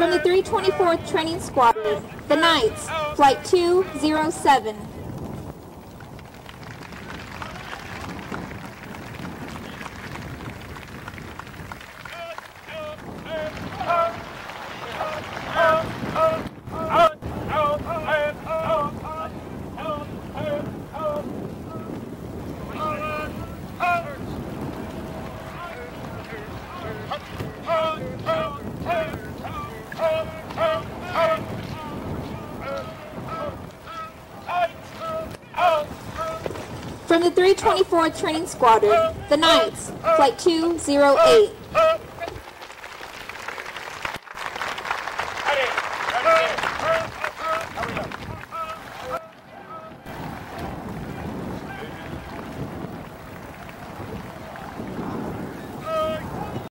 From the 324th Training Squadron, the Knights, Flight 207. From the 324th Training Squadron, the Knights, Flight 208.